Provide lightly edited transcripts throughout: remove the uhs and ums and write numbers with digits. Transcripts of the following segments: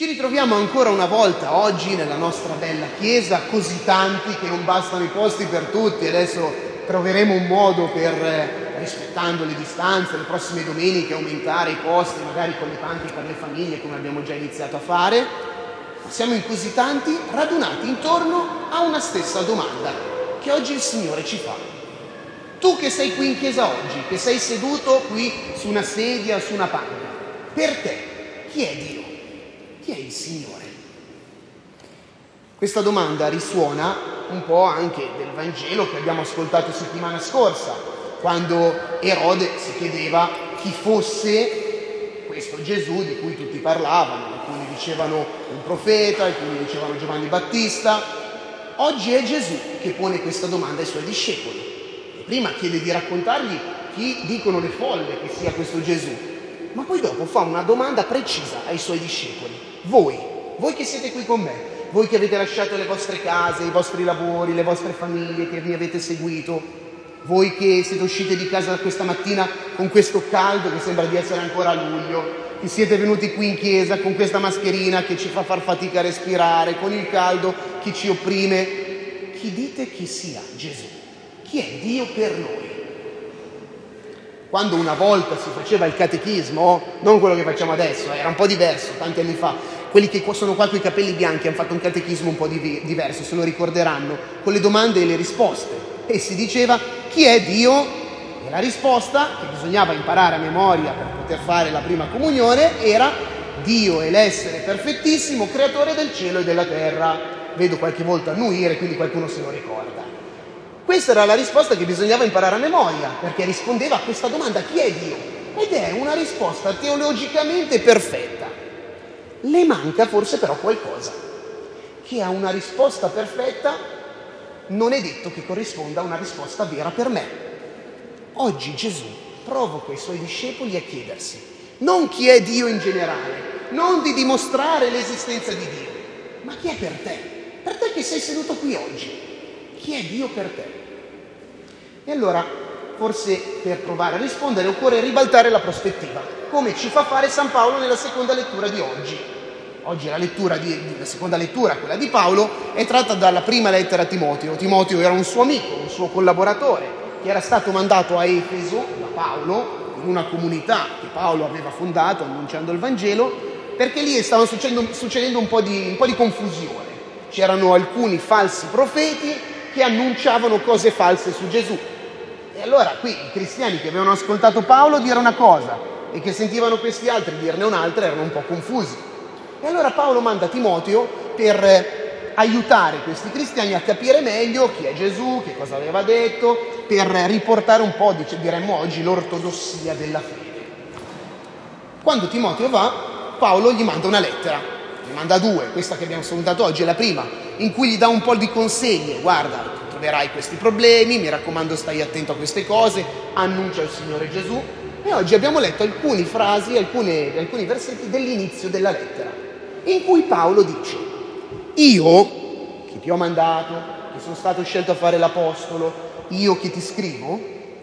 Ci ritroviamo ancora una volta oggi nella nostra bella chiesa, così tanti che non bastano i posti per tutti. Adesso troveremo un modo per, rispettando le distanze, le prossime domeniche aumentare i posti, magari con le panche per le famiglie come abbiamo già iniziato a fare. Siamo in così tanti radunati intorno a una stessa domanda che oggi il Signore ci fa. Tu che sei qui in chiesa oggi, che sei seduto qui su una sedia o su una panca, per te chi è Dio? Chi è il Signore? Questa domanda risuona un po' anche del Vangelo che abbiamo ascoltato settimana scorsa, quando Erode si chiedeva chi fosse questo Gesù di cui tutti parlavano. Alcuni dicevano un profeta, alcuni dicevano Giovanni Battista. Oggi è Gesù che pone questa domanda ai suoi discepoli. E prima chiede di raccontargli chi dicono le folle che sia questo Gesù, ma poi dopo fa una domanda precisa ai suoi discepoli. Voi che siete qui con me, voi che avete lasciato le vostre case, i vostri lavori, le vostre famiglie, che mi avete seguito, voi che siete usciti di casa questa mattina con questo caldo che sembra di essere ancora a luglio, che siete venuti qui in chiesa con questa mascherina che ci fa far fatica a respirare, con il caldo che ci opprime, chi dite che sia Gesù? Chi è Dio per noi? Quando una volta si faceva il catechismo, non quello che facciamo adesso, era un po' diverso, tanti anni fa, quelli che sono qua con i capelli bianchi hanno fatto un catechismo un po' diverso, se lo ricorderanno, con le domande e le risposte. E si diceva chi è Dio? E la risposta, che bisognava imparare a memoria per poter fare la prima comunione, era Dio è l'essere perfettissimo, creatore del cielo e della terra. Vedo qualche volta annuire, quindi qualcuno se lo ricorda. Questa era la risposta che bisognava imparare a memoria, perché rispondeva a questa domanda chi è Dio? Ed è una risposta teologicamente perfetta. Le manca forse però qualcosa, che a una risposta perfetta non è detto che corrisponda a una risposta vera per me. Oggi Gesù provoca i suoi discepoli a chiedersi non chi è Dio in generale, non di dimostrare l'esistenza di Dio, ma chi è per te che sei seduto qui oggi. Chi è Dio per te? E allora, forse per provare a rispondere, occorre ribaltare la prospettiva, come ci fa fare San Paolo nella seconda lettura di oggi. Oggi la seconda lettura, quella di Paolo, è tratta dalla prima lettera a Timoteo. Timoteo era un suo amico, un suo collaboratore, che era stato mandato a Efeso da Paolo, in una comunità che Paolo aveva fondato annunciando il Vangelo, perché lì stava succedendo un po' di confusione. C'erano alcuni falsi profeti che annunciavano cose false su Gesù. E allora qui i cristiani che avevano ascoltato Paolo dire una cosa e che sentivano questi altri dirne un'altra erano un po' confusi. E allora Paolo manda Timoteo per aiutare questi cristiani a capire meglio chi è Gesù, che cosa aveva detto, per riportare un po', diremmo oggi, l'ortodossia della fede. Quando Timoteo va, Paolo gli manda una lettera. Ne manda due, questa che abbiamo salutato oggi è la prima, in cui gli dà un po' di consigli. Guarda, troverai questi problemi, mi raccomando stai attento a queste cose, annuncia il Signore Gesù. E oggi abbiamo letto alcune frasi, alcuni versetti dell'inizio della lettera, in cui Paolo dice: io, che ti ho mandato, che sono stato scelto a fare l'apostolo, io che ti scrivo,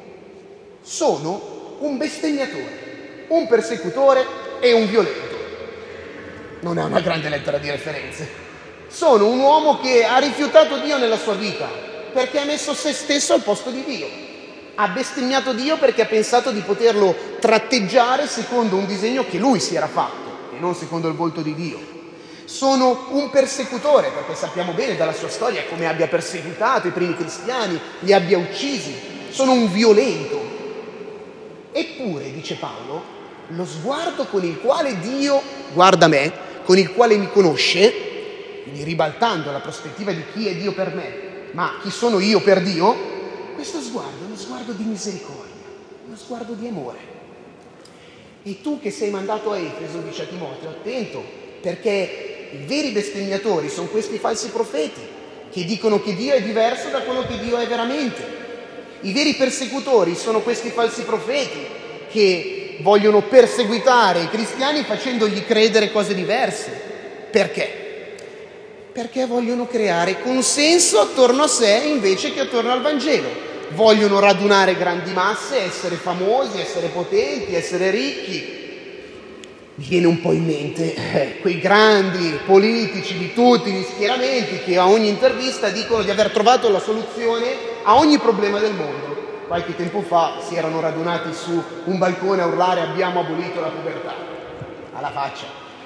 sono un bestemmiatore, un persecutore e un violento. Non è una grande lettera di referenze. Sono un uomo che ha rifiutato Dio nella sua vita perché ha messo se stesso al posto di Dio. Ha bestemmiato Dio perché ha pensato di poterlo tratteggiare secondo un disegno che lui si era fatto e non secondo il volto di Dio. Sono un persecutore perché sappiamo bene dalla sua storia come abbia perseguitato i primi cristiani, li abbia uccisi. Sono un violento. Eppure, dice Paolo, lo sguardo con il quale Dio guarda me, con il quale mi conosce, quindi ribaltando la prospettiva di chi è Dio per me, ma chi sono io per Dio, questo sguardo è uno sguardo di misericordia, uno sguardo di amore. E tu che sei mandato a Efeso, dice a Timoteo, attento, perché i veri bestemmiatori sono questi falsi profeti che dicono che Dio è diverso da quello che Dio è veramente. I veri persecutori sono questi falsi profeti che vogliono perseguitare i cristiani facendogli credere cose diverse. Perché? Perché vogliono creare consenso attorno a sé invece che attorno al Vangelo. Vogliono radunare grandi masse, essere famosi, essere potenti, essere ricchi. mi viene un po' in mente quei grandi politici di tutti gli schieramenti che a ogni intervista dicono di aver trovato la soluzione a ogni problema del mondo. Qualche tempo fa si erano radunati su un balcone a urlare abbiamo abolito la povertà. Alla faccia.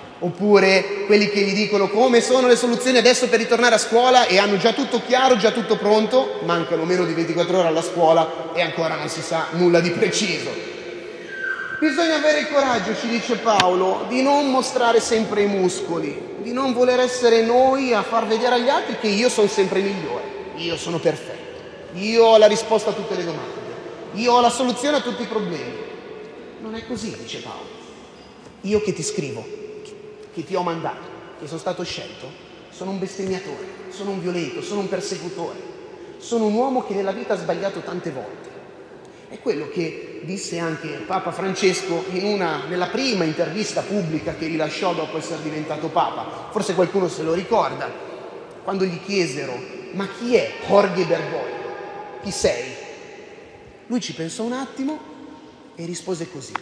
Oppure quelli che gli dicono come sono le soluzioni adesso per ritornare a scuola e hanno già tutto chiaro, già tutto pronto, mancano meno di 24 ore alla scuola e ancora non si sa nulla di preciso. Bisogna avere il coraggio, ci dice Paolo, di non mostrare sempre i muscoli, di non voler essere noi a far vedere agli altri che io sono sempre migliore, io sono perfetto, io ho la risposta a tutte le domande, io ho la soluzione a tutti i problemi. Non è così, dice Paolo. Io che ti scrivo, che ti ho mandato, che sono stato scelto, sono un bestemmiatore, sono un violento, sono un persecutore, sono un uomo che nella vita ha sbagliato tante volte. È quello che disse anche Papa Francesco nella prima intervista pubblica che rilasciò dopo essere diventato Papa. Forse qualcuno se lo ricorda, quando gli chiesero ma chi è Jorge Bergoglio? Chi sei? Lui ci pensò un attimo e rispose così: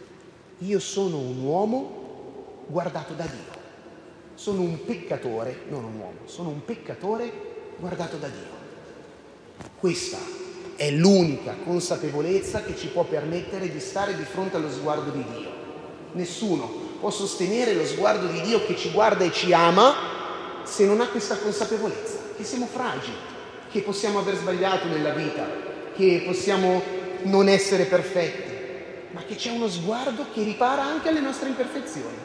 io sono un uomo guardato da Dio, sono un peccatore, non un uomo, sono un peccatore guardato da Dio. Questa è l'unica consapevolezza che ci può permettere di stare di fronte allo sguardo di Dio. Nessuno può sostenere lo sguardo di Dio che ci guarda e ci ama se non ha questa consapevolezza, che siamo fragili, che possiamo aver sbagliato nella vita, che possiamo non essere perfetti, ma che c'è uno sguardo che ripara anche alle nostre imperfezioni.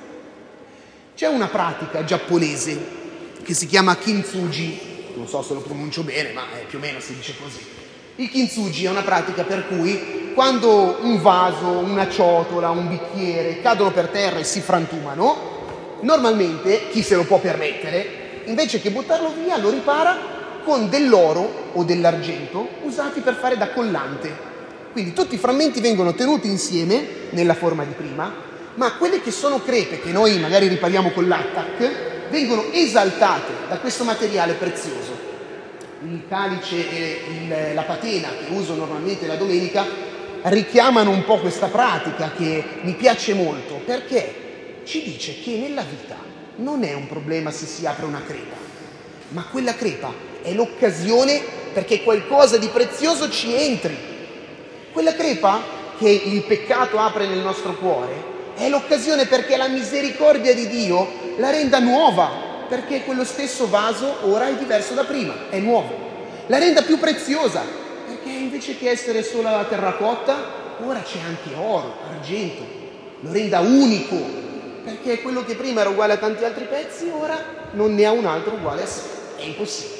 C'è una pratica giapponese che si chiama kintsugi, non so se lo pronuncio bene, ma più o meno si dice così. Il kintsugi è una pratica per cui quando un vaso, una ciotola, un bicchiere cadono per terra e si frantumano, normalmente chi se lo può permettere, invece che buttarlo via, lo ripara con dell'oro o dell'argento usati per fare da collante. Quindi tutti i frammenti vengono tenuti insieme nella forma di prima, ma quelle che sono crepe, che noi magari ripariamo con l'attack, vengono esaltate da questo materiale prezioso. Il calice e la patena che uso normalmente la domenica richiamano un po' questa pratica che mi piace molto, perché ci dice che nella vita non è un problema se si apre una crepa, ma quella crepa è l'occasione perché qualcosa di prezioso ci entri. Quella crepa che il peccato apre nel nostro cuore è l'occasione perché la misericordia di Dio la renda nuova, perché quello stesso vaso ora è diverso da prima, è nuovo. La renda più preziosa, perché invece che essere solo la terracotta, ora c'è anche oro, argento. Lo renda unico, perché quello che prima era uguale a tanti altri pezzi, ora non ne ha un altro uguale a sé. È impossibile.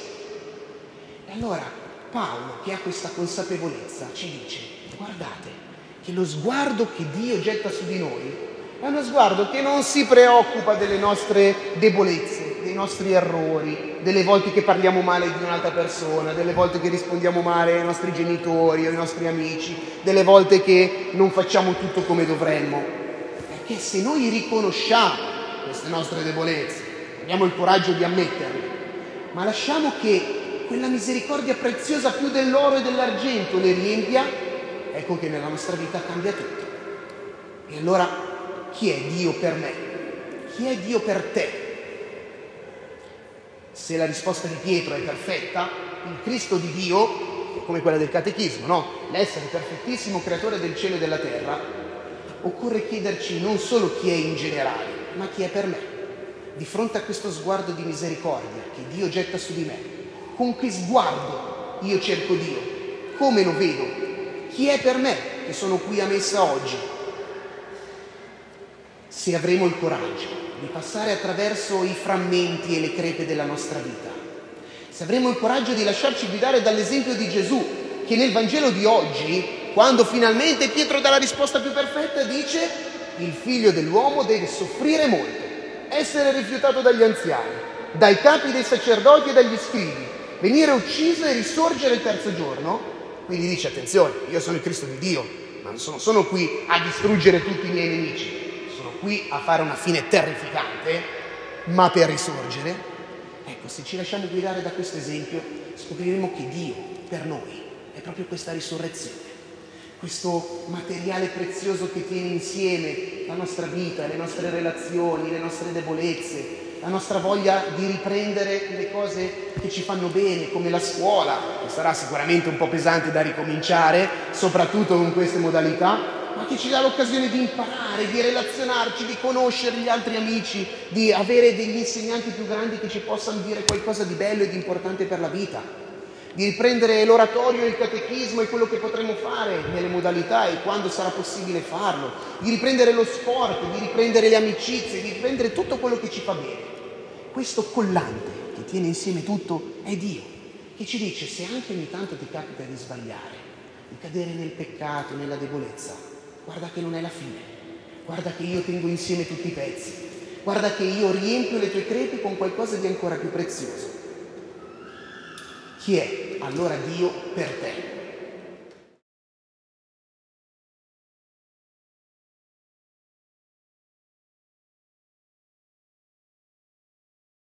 E allora Paolo, che ha questa consapevolezza, ci dice: guardate che lo sguardo che Dio getta su di noi è uno sguardo che non si preoccupa delle nostre debolezze, dei nostri errori, delle volte che parliamo male di un'altra persona, delle volte che rispondiamo male ai nostri genitori o ai nostri amici, delle volte che non facciamo tutto come dovremmo. Perché se noi riconosciamo queste nostre debolezze, abbiamo il coraggio di ammetterle, ma lasciamo che quella misericordia preziosa più dell'oro e dell'argento le riempia, ecco che nella nostra vita cambia tutto. E allora chi è Dio per me? Chi è Dio per te? Se la risposta di Pietro è perfetta, il Cristo di Dio è come quella del catechismo, no? L'essere perfettissimo creatore del cielo e della terra, occorre chiederci non solo chi è in generale, ma chi è per me. Di fronte a questo sguardo di misericordia che Dio getta su di me, con che sguardo io cerco Dio? Come lo vedo? Chi è per me che sono qui a messa oggi? Se avremo il coraggio di passare attraverso i frammenti e le crepe della nostra vita, se avremo il coraggio di lasciarci guidare dall'esempio di Gesù, che nel Vangelo di oggi, quando finalmente Pietro dà la risposta più perfetta, dice: il figlio dell'uomo deve soffrire molto, essere rifiutato dagli anziani, dai capi dei sacerdoti e dagli scribi, venire ucciso e risorgere il terzo giorno. Quindi dice: attenzione, io sono il Cristo di Dio, ma non sono qui a distruggere tutti i miei nemici, sono qui a fare una fine terrificante, ma per risorgere. Ecco, se ci lasciamo guidare da questo esempio, scopriremo che Dio per noi è proprio questa risurrezione. questo materiale prezioso che tiene insieme la nostra vita, le nostre relazioni, le nostre debolezze, la nostra voglia di riprendere le cose che ci fanno bene, come la scuola, che sarà sicuramente un po' pesante da ricominciare, soprattutto con queste modalità, ma che ci dà l'occasione di imparare, di relazionarci, di conoscere gli altri amici, di avere degli insegnanti più grandi che ci possano dire qualcosa di bello e di importante per la vita, di riprendere l'oratorio e il catechismo e quello che potremo fare nelle modalità e quando sarà possibile farlo, di riprendere lo sport, di riprendere le amicizie, di riprendere tutto quello che ci fa bene. Questo collante che tiene insieme tutto è Dio, che ci dice: se anche ogni tanto ti capita di sbagliare, di cadere nel peccato, nella debolezza, guarda che non è la fine, guarda che io tengo insieme tutti i pezzi, guarda che io riempio le tue crepe con qualcosa di ancora più prezioso. Chi è allora Dio per te?